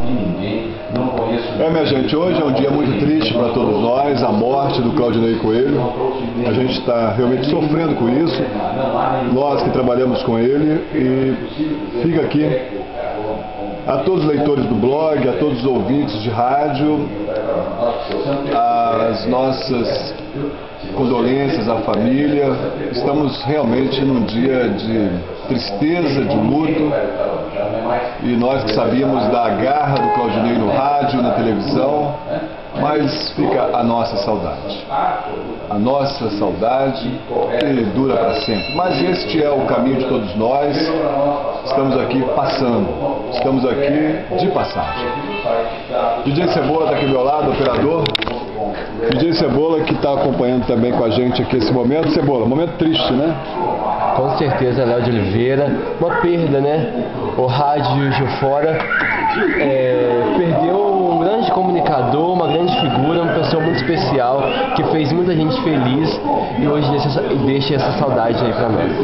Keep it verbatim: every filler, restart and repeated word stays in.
É, minha gente, hoje é um dia muito triste para todos nós, a morte do Claudinei Coelho. A gente está realmente sofrendo com isso, nós que trabalhamos com ele, e fica aqui a todos os leitores do blog, a todos os ouvintes de rádio, as nossas condolências à família. Estamos realmente num dia de tristeza, de luto, e nós que sabíamos da garra do Claudinei no rádio, na televisão, mas fica a nossa saudade. A nossa saudade que dura para sempre. Mas este é o caminho de todos nós. Estamos aqui passando. Estamos aqui de passagem. D J Cebola está aqui ao meu lado, operador. D J Cebola que está acompanhando também com a gente aqui esse momento. Cebola, momento triste, né? Com certeza, Léo de Oliveira. Uma perda, né? O rádio de fora é, perdeu um grande comunicador, uma grande figura, uma pessoa muito especial, que fez muita gente feliz, e hoje deixa, deixa essa saudade aí pra nós.